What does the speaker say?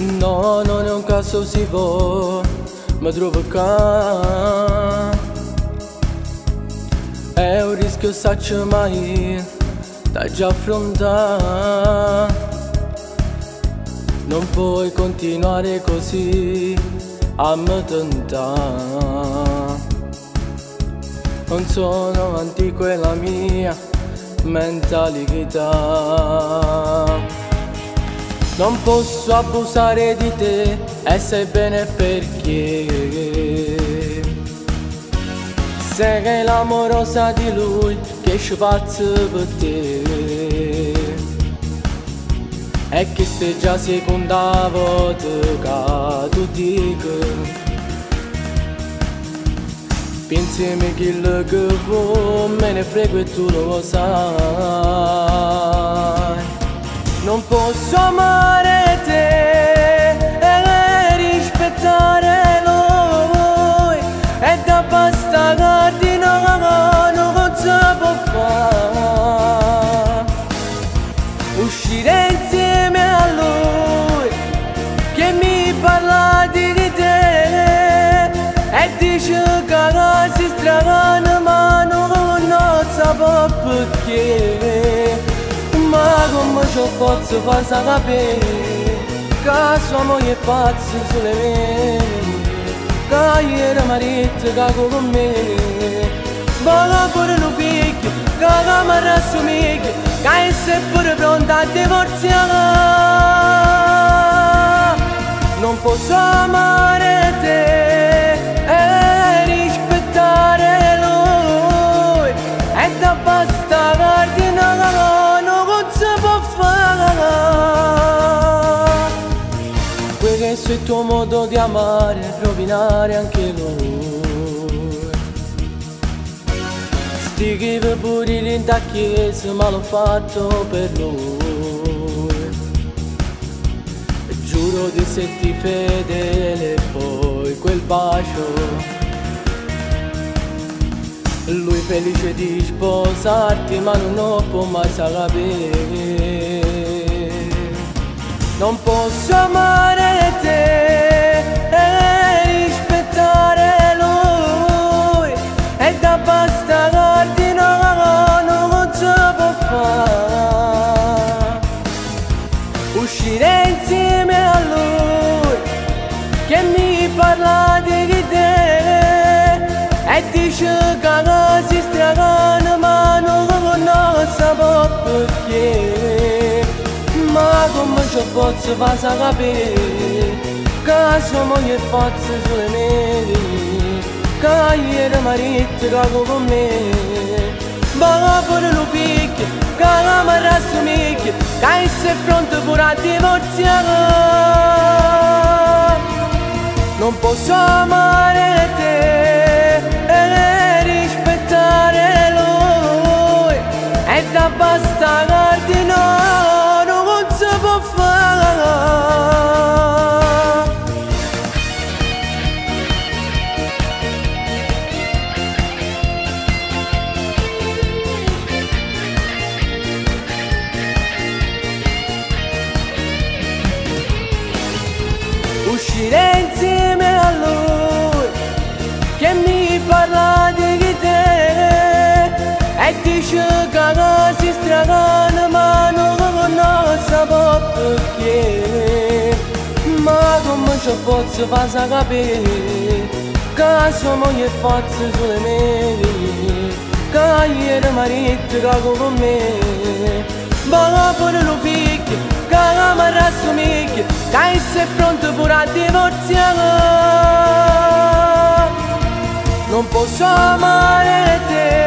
No, non è un caso si può, mi trovo qua. È un rischio saccio mai da già affrontare. Non puoi continuare così a me tentare. Non sono antico e la mia mentalità. Non posso abusare di te e sai bene perché. Sei l'amorosa di lui che spazza per te. E che se già seconda volta che tu dici pensiami quello che vuoi, me ne frego e tu lo sai. Non posso amare te e rispettare lui, e da bastardi non si può fare. Uscire insieme a lui che mi parla di te e dice che si strana ma non sa perché. Ma come ci posso far sapere che sua moglie è pazza sulle me, che ieri marito che con me va pure lo figlio, che mi rassomiglia, che è sempre pronta a divorziare. Non posso amare te e rispettare lui, e da bastardi questo è il tuo modo di amare e rovinare anche lui. Stighi pure lì da chiesa ma l'ho fatto per lui. E giuro di esserti fedele e poi quel bacio. Lui felice di sposarti ma non può mai sapere. Non posso amare te e rispettare lui, e da bastardi non si può fare. Uscire insieme a lui che mi parla di te e dice che si strana ma non sa perché. Ma come ci posso far sapere che sua moglie è pazza sulle me, che ieri marito che con me va pure lo figlio, che mi rassomiglia, che è pronto pure a divorziare. Non posso amare te e rispettare lui, e da bastardi non si può fare. Uscire insieme a lui che mi parla di te e dice che si strana ma non sa perché. Ma come ci posso far sapere che sua moglie è pazza sulle me, che ieri marito che con me va pure lo figlio, che mi rassomiglia, che è pronto pure a divorziare. Non posso amare te